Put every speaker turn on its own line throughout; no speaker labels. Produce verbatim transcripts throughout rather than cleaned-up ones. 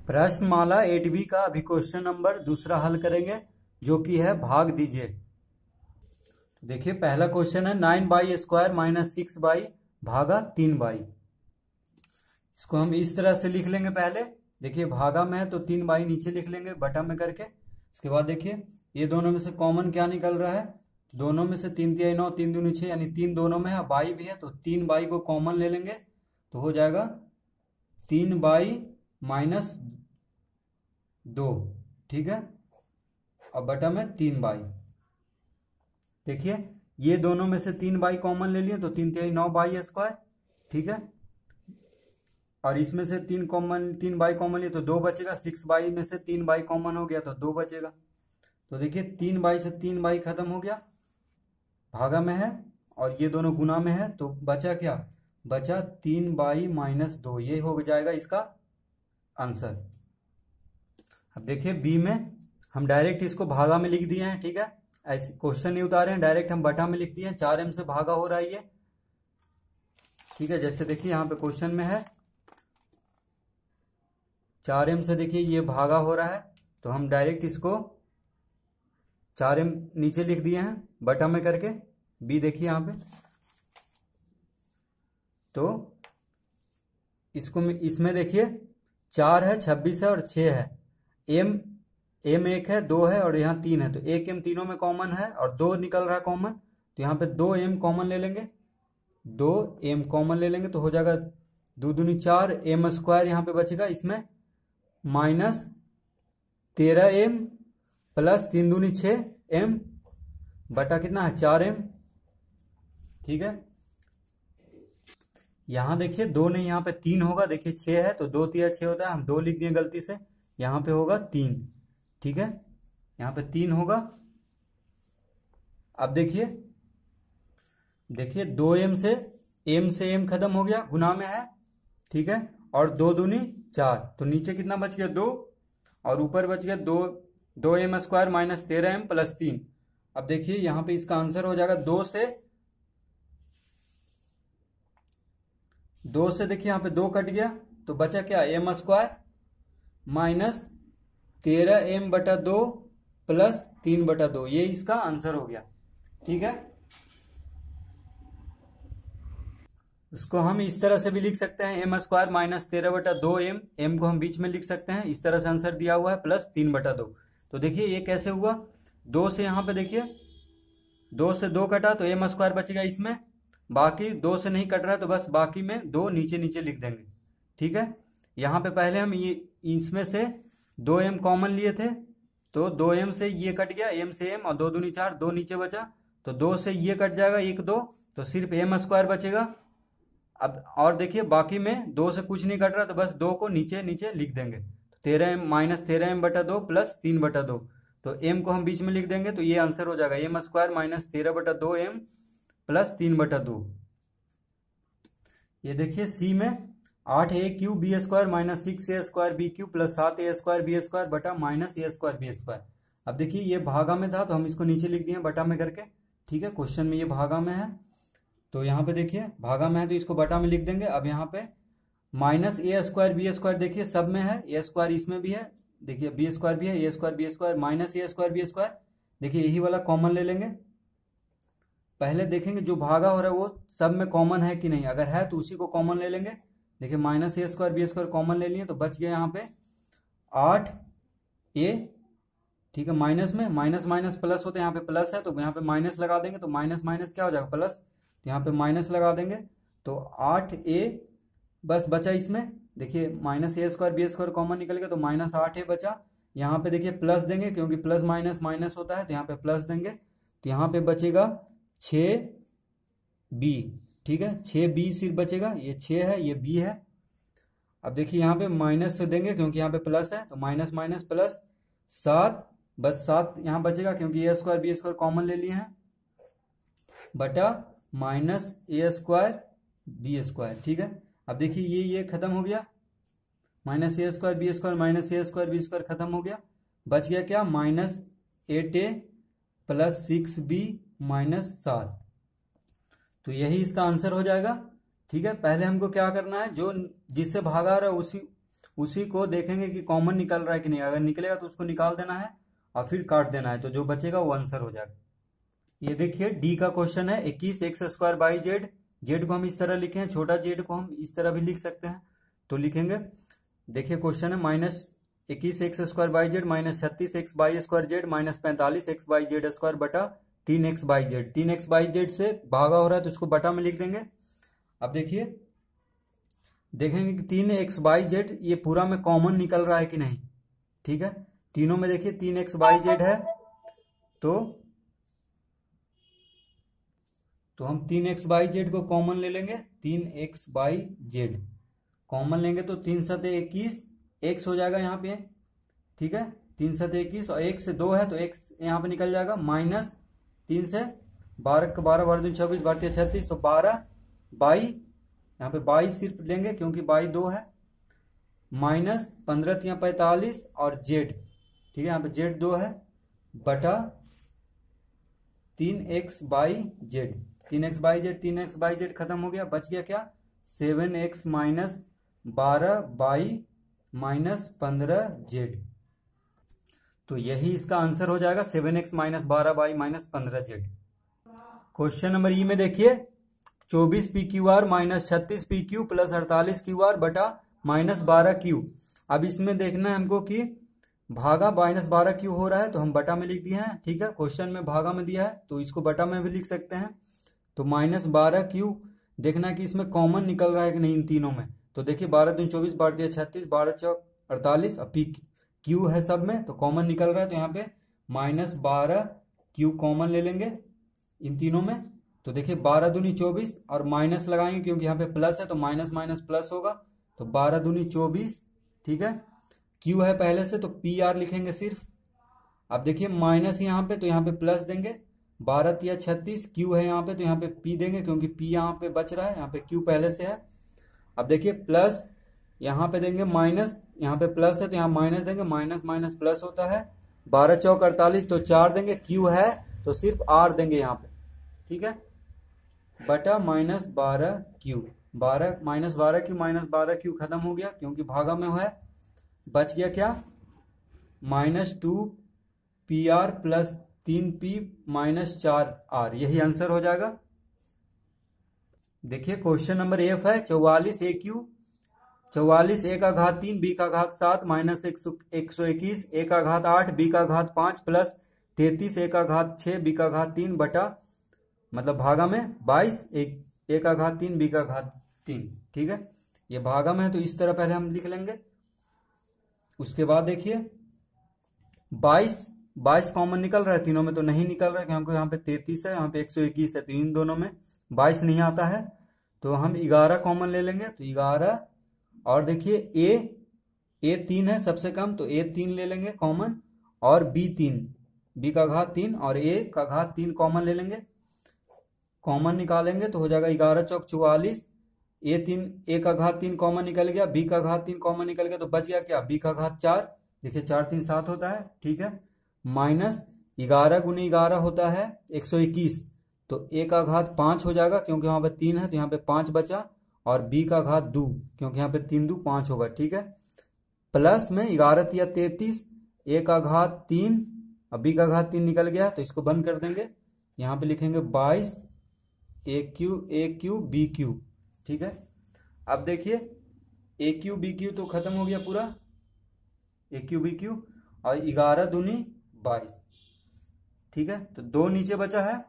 प्रश्नमाला eight B का अभी question number दूसरा हल करेंगे, जो कि है भाग दीजिए। तो देखिए पहला क्वेश्चन है nine by square minus six by भागा तीन बाई। इसको हम इस तरह से लिख लेंगे। पहले देखिए भागा में है तो तीन बाई नीचे लिख लेंगे बटा में करके। इसके बाद देखिए ये दोनों में से कॉमन क्या निकल रहा है, दोनों में से तीन तिहाई नौ, तीन दूनी छः, यानी तीन दोनों में है, बाई भी है, तो तीन बाई को कॉमन ले लेंगे तो हो जाएगा तीन बाई माइनस दो। ठीक है, अब बटा में तीन बाई। देखिए ये दोनों में से तीन बाई कॉमन ले लिए तो तीन तिहाई नौ बाई स्क्वायर। ठीक है, और इसमें से तीन कॉमन तीन बाई कॉमन लिए तो दो बचेगा। सिक्स बाई में से तीन बाई कॉमन हो गया तो दो बचेगा। तो देखिए तीन बाई से तीन बाई खत्म हो गया, भागा में है, और ये दोनों गुना में है, तो बचा क्या, बचा तीन बाई माइनस दो। ये हो जाएगा इसका आंसर। अब देखिए बी में हम डायरेक्ट इसको भागा में लिख दिए हैं। ठीक है, ऐसे क्वेश्चन नहीं उतारे हैं, डायरेक्ट हम बटा में लिख दिए हैं। चार एम से भागा हो रहा है ये। ठीक है, जैसे देखिए यहाँ पे क्वेश्चन में है चार एम से, देखिए ये भागा हो रहा है तो हम डायरेक्ट इसको चार एम नीचे लिख दिए हैं बटा में करके। बी देखिए यहाँ पे, तो इसको इसमें देखिए चार है, छब्बीस है और छः है। एम एम एक है, दो है और यहाँ तीन है, तो एक एम तीनों में कॉमन है और दो निकल रहा है कॉमन, तो यहाँ पे दो एम कॉमन ले लेंगे। दो एम कॉमन ले लेंगे तो हो जाएगा दो दूनी चार, एम स्क्वायर यहाँ पे बचेगा इसमें माइनस तेरह एम प्लस तीन दूनी छः एम बटा कितना है चार एम। ठीक है, यहाँ देखिए दो नहीं, यहाँ पे तीन होगा। देखिए छः है तो दो तिया छः होता है, हम दो लिख दिए गलती से, यहाँ पे होगा तीन। ठीक है, यहाँ पे तीन होगा। अब देखिए देखिए दो एम से एम से एम खत्म हो गया, गुना में है। ठीक है, और दो दूनी चार, तो नीचे कितना बच गया दो, और ऊपर बच गया दो दो एम स्क्वायर माइनस तेरह एम प्लस तीन। अब देखिए यहाँ पे इसका आंसर हो जाएगा दो से दो से देखिए यहाँ पे दो कट गया तो बचा क्या, एम स्क्वायर माइनस तेरह एम बटा दो प्लस तीन बटा दो। ये इसका आंसर हो गया। ठीक है, उसको हम इस तरह से भी लिख सकते हैं, एम स्क्वायर माइनस तेरह बटा दो एम, एम को हम बीच में लिख सकते हैं। इस तरह से आंसर दिया हुआ है प्लस तीन बटा दो। तो देखिए ये कैसे हुआ, दो से यहाँ पे देखिए दो से दो कटा तो एम स्क्वायर बचेगा इसमें, बाकी दो से नहीं कट रहा है तो बस बाकी में दो नीचे नीचे लिख देंगे। ठीक है, यहाँ पे पहले हम ये इसमें से दो एम कॉमन लिए थे तो दो एम से ये कट गया, एम से एम, और दो दूनी चार, दो नीचे बचा, तो दो से ये कट जाएगा एक दो, तो सिर्फ एम स्क्वायर बचेगा। अब और देखिए बाकी में दो से कुछ नहीं कट रहा तो बस दो को नीचे नीचे लिख देंगे। तो तेरह एम माइनस तेरह एम बटा दो प्लस तीन बटा दो, तो एम को हम बीच में लिख देंगे तो ये आंसर हो जाएगा एम स्क्वायर माइनस तेरह बटा दो एम प्लस तीन बटा दो। ये देखिए सी में आठ a q b square minus six a square b q plus सात ए स्क्वायर बी स्क्वायर बटा minus a square b square. अब देखिए ये भागा में था तो हम इसको नीचे लिख दिए बटा में करके। ठीक है, क्वेश्चन में ये भागा में है तो यहाँ पे देखिए भागा में है तो इसको बटा में लिख देंगे। अब यहाँ पे minus a square b square देखिए सब में है, ए स्क्वायर इसमें भी है, देखिए बी स्क्वायर भी है, a square b square minus a square b square, देखिए यही वाला कॉमन ले लेंगे। पहले देखेंगे जो भागा हो रहा है वो सब में कॉमन है कि नहीं, अगर है तो उसी को कॉमन ले लेंगे। देखिए minus a square b square common ले लिए तो बच गया यहाँ पे आठ ए। ठीक है, माइनस में माइनस माइनस प्लस होते हैं, यहाँ पे प्लस है तो यहाँ पे माइनस लगा देंगे, तो माइनस माइनस क्या हो जाएगा प्लस, तो यहाँ पे माइनस लगा देंगे तो आठ ए बस बचा इसमें। देखिए minus a square b square common निकल गया तो माइनस आठ ए बचा। यहाँ पे देखिए प्लस देंगे क्योंकि प्लस माइनस माइनस होता है, तो यहाँ पे प्लस देंगे तो यहाँ पे बचेगा छः बी। ठीक है, छः बी सिर्फ बचेगा, ये छः है ये बी है। अब देखिए यहाँ पे माइनस से देंगे क्योंकि यहाँ पे प्लस है, तो माइनस माइनस प्लस सात, बस सात यहाँ बचेगा क्योंकि a square b square common ले लिए हैं, बटा minus a square b square. ठीक है, अब देखिए ये ये खत्म हो गया, minus a square b square minus a square b square खत्म हो गया, बच गया क्या minus eight a plus six b minus सात। तो यही इसका आंसर हो जाएगा। ठीक है, पहले हमको क्या करना है, जो जिससे भागा रहा है उसी उसी को देखेंगे कि कॉमन निकल रहा है कि नहीं। अगर निकलेगा तो उसको निकाल देना है और फिर काट देना है, तो जो बचेगा वो आंसर हो जाएगा। ये देखिए डी का क्वेश्चन है, इक्कीस x square by z. Z को हम इस तरह लिखे हैं, छोटा जेड को हम इस तरह भी लिख सकते हैं, तो लिखेंगे। देखिए क्वेश्चन है माइनस इक्कीस x square by z minus छत्तीस x by square z minus पैंतालीस एक्स बाई जेड स्क्वायर बटा तीन एक्स बाई जेड। तीन एक्स बाई जेड से भागा हो रहा है तो इसको बटा में लिख देंगे। अब देखिए देखेंगे कि तीन एक्स बाई जेड ये पूरा में कॉमन निकल रहा है कि नहीं। ठीक है, तीनों में देखिए तीन एक्स बाई जेड है, तो तो हम तीन एक्स बाई जेड को कॉमन ले लेंगे। तीन एक्स बाई जेड कॉमन लेंगे तो तीन सते इक्कीस एक्स हो जाएगा यहाँ पे। ठीक है, तीन सते इक्कीस और एक से दो है तो एक्स यहाँ पे निकल जाएगा, माइनस तीन से बारह का बारह बारह दिन छब्बीस बारह छत्तीस, तो बारह बाई यहाँ पे बाईस सिर्फ लेंगे क्योंकि बाई दो है, माइनस पंद्रह यहाँ पैंतालीस और जेड। ठीक है, यहाँ पे जेड दो है बटा तीन एक्स बाई जेड। तीन एक्स बाई जेड तीन एक्स बाई जेड खत्म हो गया, बच गया क्या, सेवन एक्स माइनस बारह बाई माइनस पंद्रह जेड। तो यही इसका आंसर हो जाएगा, सेवन एक्स माइनस बारह बाई माइनस पंद्रह जेड। क्वेश्चन नंबर ई में देखिए चौबीस पी क्यू आर माइनस छत्तीस पी क्यू प्लस अड़तालीस क्यू आर बटा माइनस बारह क्यू। अब इसमें देखना है हमको कि भागा माइनस बारह क्यू हो रहा है तो हम बटा में लिख दिए हैं। ठीक है, क्वेश्चन में भागा में दिया है तो इसको बटा में भी लिख सकते हैं। तो माइनस बारह क्यू देखना है कि इसमें कॉमन निकल रहा है कि नहीं इन तीनों में। तो देखिए बारह दूनी चौबीस, बारह दिया छत्तीस, बारह चौक अड़तालीस, और पी क्यू है सब में तो कॉमन निकल रहा है, तो यहाँ पे माइनस बारह क्यू कॉमन ले लेंगे इन तीनों में। तो देखिए बारह दूनी चौबीस और माइनस लगाएंगे क्योंकि यहाँ पे प्लस है तो माइनस माइनस प्लस होगा, तो बारह दूनी चौबीस। ठीक है, क्यू है पहले से तो पी आर लिखेंगे सिर्फ। अब देखिए माइनस यहाँ पे तो यहाँ पे प्लस देंगे, बारह तिया छत्तीस, क्यू है यहाँ पे तो यहाँ पे पी देंगे क्योंकि पी यहाँ पे बच रहा है, यहाँ पे क्यू पहले से है। अब देखिए प्लस यहाँ पे देंगे माइनस, यहाँ पे प्लस है तो यहाँ माइनस देंगे, माइनस माइनस प्लस होता है। बारह चौक अड़तालीस तो चार देंगे, क्यू है तो सिर्फ आर देंगे यहाँ पे। ठीक है, बटा माइनस बारह क्यू, बारह माइनस बारह क्यू माइनस बारह क्यू खत्म हो गया क्योंकि भागा में है। बच गया क्या, minus two p r plus तीन पी माइनस चार आर, यही आंसर हो जाएगा। देखिए क्वेश्चन नंबर एफ है चौवालीस ए क्यू, चौवालीस ए का घात तीन बी का घात सात माइनस एक सौ इक्कीस ए का घात आठ बी का घात पांच प्लस तैतीस ए का घात छह बी का घात तीन बटा मतलब भागा में बाईस एक ए का घात तीन बी का घात तीन। ठीक है, ये भागा में है तो इस तरह पहले हम लिख लेंगे। उसके बाद देखिए बाईस बाईस कॉमन निकल रहा है तीनों में, तो नहीं निकल रहा है क्योंकि यहाँ पे तैतीस है, यहाँ पे एक सौ इक्कीस है, तो इन दोनों में बाईस नहीं आता है तो हम ग्यारह कॉमन ले लेंगे। तो ग्यारह और देखिए ए ए तीन है सबसे कम तो ए तीन ले लेंगे कॉमन, और बी तीन बी का घात तीन और ए का घात तीन कॉमन ले लेंगे। कॉमन निकालेंगे तो हो जाएगा ग्यारह चौक चौवालीस, ए तीन ए का घात तीन कॉमन निकल गया, बी का घात तीन कॉमन निकल गया, तो बच गया क्या, बी का घात चार। देखिए चार तीन सात होता है। ठीक है, माइनस ग्यारह गुनी ग्यारह होता है एक सौ इक्कीस, तो ए का घात पाँच हो जाएगा क्योंकि यहाँ पे तीन है तो यहाँ पे पाँच बचा, और बी का घात दो क्योंकि यहाँ पे तीन दो पाँच होगा। ठीक है, प्लस में ग्यारह या तैतीस, ए का घात तीन और बी का घात तीन निकल गया तो इसको बंद कर देंगे। यहाँ पे लिखेंगे बाईस a q a q b q. ठीक है, अब देखिए ए क्यू बी क्यू तो खत्म हो गया पूरा, ए क्यू बी क्यू, और ग्यारह दूनी बाईस। ठीक है, तो दो नीचे बचा है,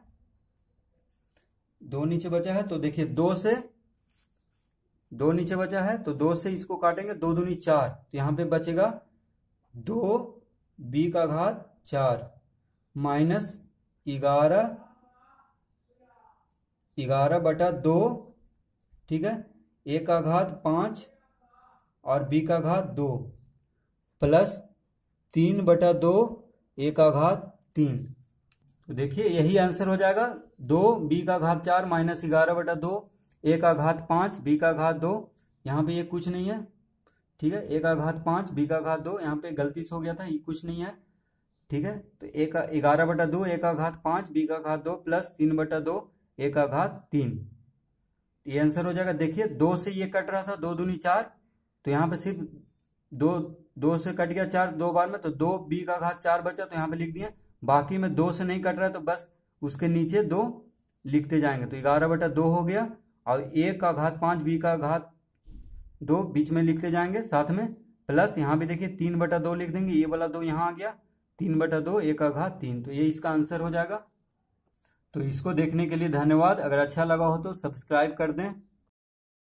दो नीचे बचा है तो देखिए दो से दो नीचे बचा है तो दो से इसको काटेंगे, दो दूनी चार, तो यहाँ पे बचेगा दो बी का घात चार माइनस ग्यारह ग्यारह बटा दो। ठीक है, ए का घात पाँच और बी का घात दो प्लस तीन बटा दो ए का घात तीन। तो देखिए यही आंसर हो जाएगा, दो बी का घात चार माइनस ग्यारह बटा दो ए का घात पाँच बी का घात दो। यहाँ पे ये कुछ नहीं है। ठीक है, ए का घात पाँच बी का घात दो, यहाँ पे गलती से हो गया था, ये कुछ नहीं है। ठीक है, तो ए का ग्यारह बटा दो ए का घात पाँच बी का घात दो प्लस तीन बटा दो ए का घात तीन, ये आंसर हो जाएगा। देखिए दो से ये कट रहा था, दो दूनी चार, तो यहाँ पे सिर्फ दो दो से कट गया चार दो बार में, तो दो बी का घात चार बचा, तो यहाँ पे लिख दिए। बाकी में दो से नहीं कट रहा है तो बस उसके नीचे दो लिखते जाएंगे, तो ग्यारह बटा दो हो गया। और ए का घात पाँच बी का घात दो बीच में लिखते जाएंगे साथ में, प्लस यहाँ भी देखिए तीन बटा दो लिख देंगे, ये वाला दो यहाँ आ गया, तीन बटा दो ए का घात तीन, तो ये इसका आंसर हो जाएगा। तो इसको देखने के लिए धन्यवाद। अगर अच्छा लगा हो तो सब्सक्राइब कर दें।